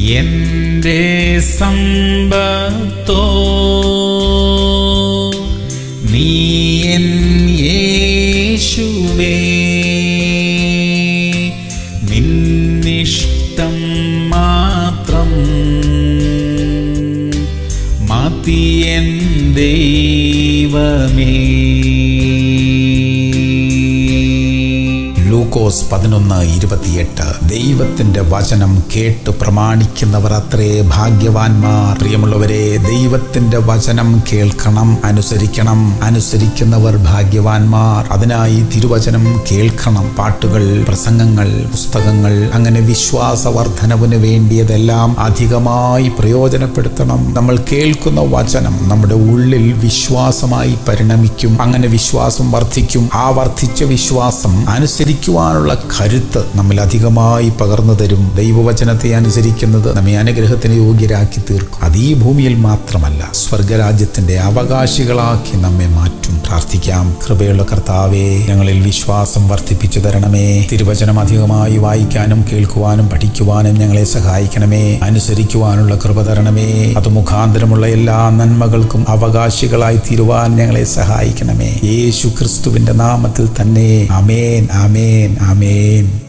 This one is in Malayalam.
എന്റെ സമ്പത്തോ നീ എൻ യേശുവേ, നിന്നിഷ്ടം മാത്രം മതി എൻ ദൈവമേ. ലൂക്കോസ് 11:28. ദൈവത്തിന്റെ വചനം കേട്ട് പ്രമാണിക്കുന്നവർ അത്രേ ഭാഗ്യവാന്മാർ. പ്രിയമുള്ളവരെ, ദൈവത്തിന്റെ വചനം കേൾക്കണം, അനുസരിക്കണം. അനുസരിക്കുന്നവർ ഭാഗ്യവാന്മാർ. അതിനായി തിരുവചനം കേൾക്കണം. പാട്ടുകൾ, പ്രസംഗങ്ങൾ, പുസ്തകങ്ങൾ, അങ്ങനെ വിശ്വാസവർദ്ധനവിന് വേണ്ടിയതെല്ലാം അധികമായി പ്രയോജനപ്പെടുത്തണം. നമ്മൾ കേൾക്കുന്ന വചനം നമ്മുടെ ഉള്ളിൽ വിശ്വാസമായി പരിണമിക്കും. അങ്ങനെ വിശ്വാസം വർദ്ധിക്കും. ആ വർദ്ധിച്ച വിശ്വാസം അനുസരിക്കുവാനുള്ള കരുത്ത് നമ്മിൽ അധികമായി പകർന്നു തരും. ദൈവവചനത്തെ അനുസരിക്കുന്നത് നമ്മെ അനുഗ്രഹത്തിന് യോഗ്യരാക്കി തീർക്കും. അത് ഈ ഭൂമിയിൽ മാത്രമല്ല, സ്വർഗരാജ്യത്തിന്റെ അവകാശികളാക്കി നമ്മെ മാറ്റും. പ്രാർത്ഥിക്കാം. കൃപയുള്ള കർത്താവേ, ഞങ്ങളിൽ വിശ്വാസം വർദ്ധിപ്പിച്ചു തരണമേ. തിരുവചനം അധികമായി വായിക്കാനും കേൾക്കുവാനും പഠിക്കുവാനും ഞങ്ങളെ സഹായിക്കണമേ. അനുസരിക്കുവാനുള്ള കൃപ തരണമേ. അത് മുഖാന്തരമുള്ള എല്ലാ നന്മകൾക്കും അവകാശികളായി തീരുവാൻ ഞങ്ങളെ സഹായിക്കണമേ. യേശു ക്രിസ്തുവിന്റെ നാമത്തിൽ തന്നെ. ആമേൻ, ആമേൻ, ആമേൻ.